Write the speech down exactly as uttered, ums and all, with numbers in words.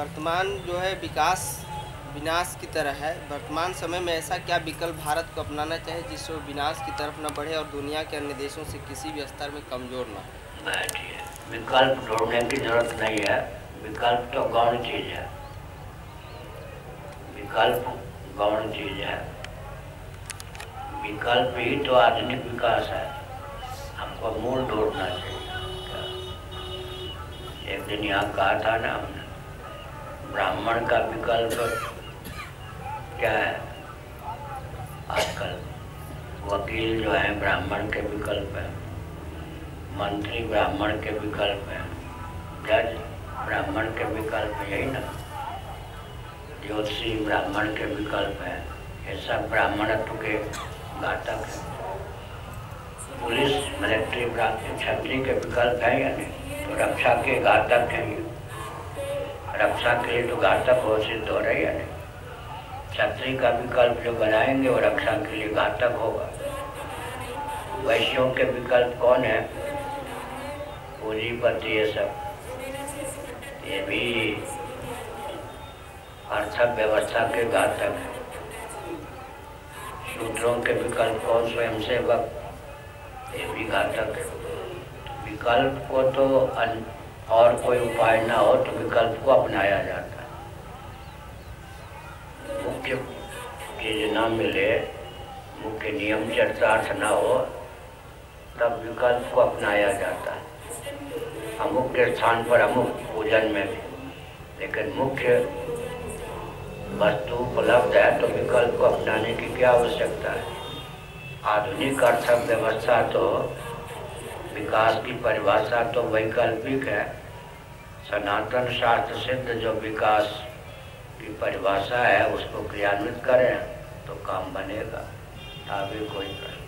वर्तमान जो है विकास विनाश की तरह है। वर्तमान समय में ऐसा क्या विकल्प भारत को अपनाना चाहिए जिससे वो विनाश की तरफ न बढ़े और दुनिया के अन्य देशों से किसी भी स्तर में कमज़ोर न हो? बैठिए, विकल्प ढूंढने की जरूरत नहीं है। विकल्प तो गौण चीज़ है। विकल्प गौण चीज़ है। विकल्प ही तो आधुनिक विकास है। हमको मूल ढूंढना चाहिए। एक दिन यहाँ कहा था ना हमने, ब्राह्मण का विकल्प क्या है? आजकल वकील जो है ब्राह्मण के विकल्प है, मंत्री ब्राह्मण के विकल्प है, जज ब्राह्मण के विकल्प, यही ना, ज्योतिषी ब्राह्मण के विकल्प है। ये सब ब्राह्मणत्व के घातक है। पुलिस मिलिट्री क्षत्रिय के विकल्प है या नहीं? तो रक्षा के घातक हैं। रक्षा के लिए तो घातक हो सिद्ध हो रही है नहीं। क्षत्रिय का विकल्प जो बनाएंगे वो रक्षा के लिए घातक होगा। वैश्यों के विकल्प कौन है? पूंजीपति, ये सब, ये भी अर्थव्यवस्था के घातक है। शूद्रों के विकल्प कौन? स्वयंसेवक, ये भी घातक है। विकल्प को तो और कोई उपाय ना हो तो विकल्प को अपनाया जाता है। मुख्य चीज ना मिले, मुख्य नियम चरितार्थ ना हो, तब विकल्प को अपनाया जाता है। अमुख्य स्थान पर अमुक पूजन में भी, लेकिन मुख्य वस्तु उपलब्ध है तो विकल्प को अपनाने की क्या आवश्यकता है? आधुनिक अर्थव्यवस्था तो, विकास की परिभाषा तो वैकल्पिक है। सनातन शास्त्र सिद्ध जो विकास की परिभाषा है उसको क्रियान्वित करें तो काम बनेगा। आगे कोई प्रश्न?